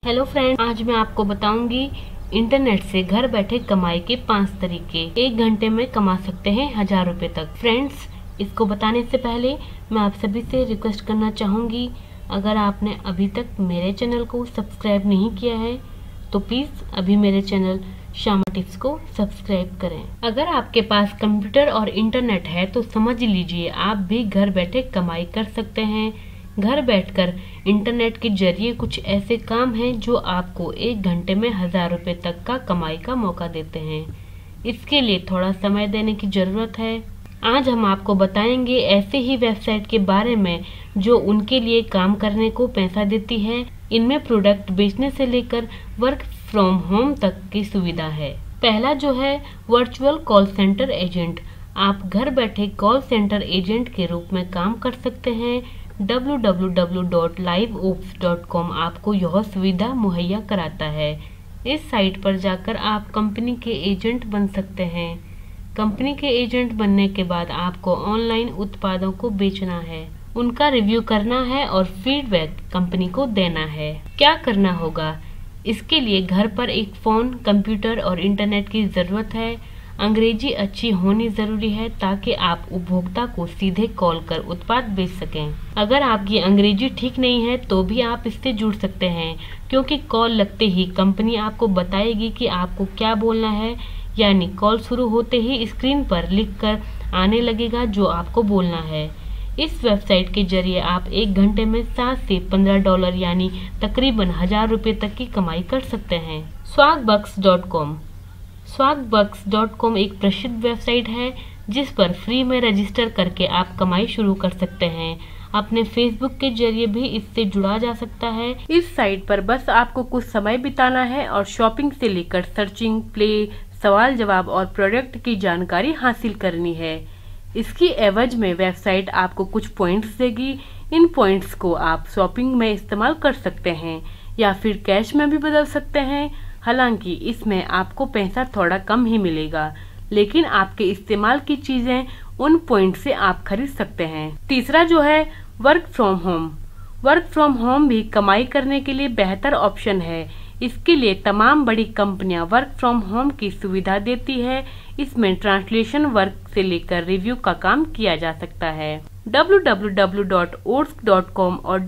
Hello friend, आज मैं आपको बताऊंगी इंटरनेट से घर बैठे कमाई के 5 तरीके। 1 घंटे में कमा सकते हैं 1000 रुपए तक। फ्रेंड्स, इसको बताने से पहले मैं आप सभी से रिक्वेस्ट करना चाहूंगी, अगर आपने अभी तक मेरे चैनल को सब्सक्राइब नहीं किया है तो प्लीज अभी मेरे चैनल श्यामा टिप्स को सब्सक्राइब करें। अगर आपके पास कंप्यूटर और इंटरनेट है तो समझ लीजिए आप भी घर बैठे कमाई कर सकते हैं। घर बैठकर इंटरनेट के जरिए कुछ ऐसे काम हैं जो आपको 1 घंटे में 1000 रुपए तक का कमाई का मौका देते हैं। इसके लिए थोड़ा समय देने की जरूरत है। आज हम आपको बताएंगे ऐसे ही वेबसाइट के बारे में जो उनके लिए काम करने को पैसा देती है। इनमें प्रोडक्ट बेचने से लेकर वर्क फ्रॉम होम तक की सुविधा है। पहला जो है वर्चुअल कॉल सेंटर एजेंट। आप घर बैठे कॉल सेंटर एजेंट के रूप में काम कर सकते हैं। www.liveops.com आपको यह सुविधा मुहैया कराता है। इस साइट पर जाकर आप कंपनी के एजेंट बन सकते हैं। कंपनी के एजेंट बनने के बाद आपको ऑनलाइन उत्पादों को बेचना है, उनका रिव्यू करना है और फीडबैक कंपनी को देना है। क्या करना होगा? इसके लिए घर पर एक फोन, कंप्यूटर और इंटरनेट की जरूरत है। अंग्रेजी अच्छी होनी जरूरी है ताकि आप उपभोक्ता को सीधे कॉल कर उत्पाद बेच सकें। अगर आपकी अंग्रेजी ठीक नहीं है तो भी आप इससे जुड़ सकते हैं, क्योंकि कॉल लगते ही कंपनी आपको बताएगी कि आपको क्या बोलना है। यानी कॉल शुरू होते ही स्क्रीन पर लिखकर आने लगेगा जो आपको बोलना है। इस वेबसाइट के जरिए आप 1 घंटे में 7 से $15 यानी तकरीबन 1000 रुपए तक की कमाई कर सकते हैं। swagbucks.com swagbucks.com एक प्रसिद्ध वेबसाइट है जिस पर फ्री में रजिस्टर करके आप कमाई शुरू कर सकते हैं। अपने फेसबुक के जरिए भी इससे जुड़ा जा सकता है। इस साइट पर बस आपको कुछ समय बिताना है और शॉपिंग से लेकर सर्चिंग, प्ले, सवाल जवाब और प्रोडक्ट की जानकारी हासिल करनी है। इसकी एवज में वेबसाइट आपको कुछ पॉइंट्स देगी। इन पॉइंट्स को आप शॉपिंग में इस्तेमाल कर सकते हैं या फिर कैश में भी बदल सकते हैं। हालांकि इसमें आपको पैसा थोड़ा कम ही मिलेगा, लेकिन आपके इस्तेमाल की चीजें उन पॉइंट से आप खरीद सकते हैं। तीसरा जो है work from home. Work from home भी कमाई करने के लिए बेहतर ऑप्शन है। इसके लिए तमाम बड़ी कंपनियां वर्क फ्रॉम होम की सुविधा देती है। इसमें ट्रांसलेशन वर्क से लेकर रिव्यू का काम किया जा सकता है। www.oats.com और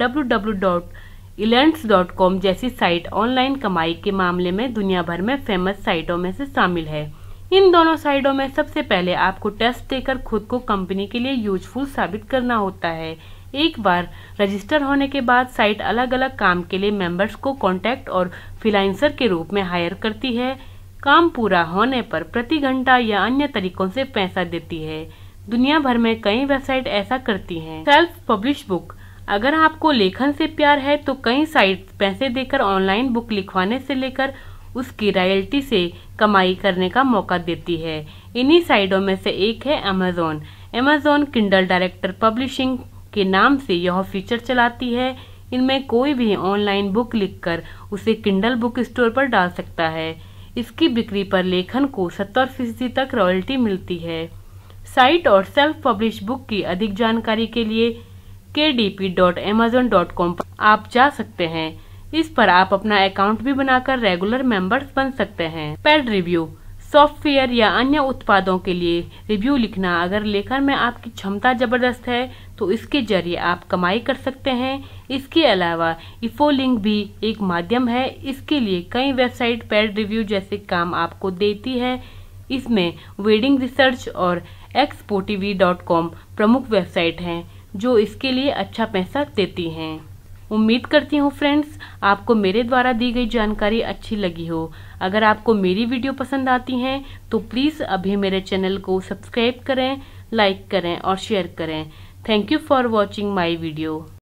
www.elance.com जैसी साइट ऑनलाइन कमाई के मामले में दुनिया भर में फेमस साइटों में से शामिल है। इन दोनों साइटों में सबसे पहले आपको टेस्ट देकर खुद को कंपनी के लिए यूजफुल साबित करना होता है। एक बार रजिस्टर होने के बाद साइट अलग अलग काम के लिए मेंबर्स को कॉन्टैक्ट और फ्रीलांसर के रूप में हायर करती है। काम पूरा होने पर प्रति घंटा या अन्य तरीकों से पैसा देती है। दुनिया भर में कई वेबसाइट ऐसा करती हैं। Self publish book. अगर आपको लेखन से प्यार है तो कई साइट पैसे देकर ऑनलाइन बुक लिखवाने से लेकर उसकी रॉयल्टी से कमाई करने का मौका देती है। इन्हीं साइटों में से एक है Amazon. Amazon Kindle director publishing के नाम से यह फीचर चलाती है। इनमें कोई भी ऑनलाइन बुक लिखकर उसे किंडल बुक स्टोर पर डाल सकता है। इसकी बिक्री पर लेखन को 70% तक रॉयल्टी मिलती है। साइट और सेल्फ पब्लिश बुक की अधिक जानकारी के लिए kdp.amazon.com पर आप जा सकते हैं। इस पर आप अपना अकाउंट भी बनाकर रेगुलर मेंबर्स बन सकते हैं। Paid review. सॉफ्टवेयर या अन्य उत्पादों के लिए रिव्यू लिखना। अगर लेखन में आपकी क्षमता जबरदस्त है तो इसके जरिए आप कमाई कर सकते हैं। इसके अलावा इफोलिंक भी एक माध्यम है। इसके लिए कई वेबसाइट पेड रिव्यू जैसे काम आपको देती है। इसमें वेडिंग रिसर्च और expotiv.com प्रमुख वेबसाइट हैं जो इसके लिए अच्छा पैसा देती हैं। उम्मीद करती हूँ फ्रेंड्स आपको मेरे द्वारा दी गई जानकारी अच्छी लगी हो। अगर आपको मेरी वीडियो पसंद आती हैं तो प्लीज अभी मेरे चैनल को सब्सक्राइब करें, लाइक करें और शेयर करें। Thank you for watching my video.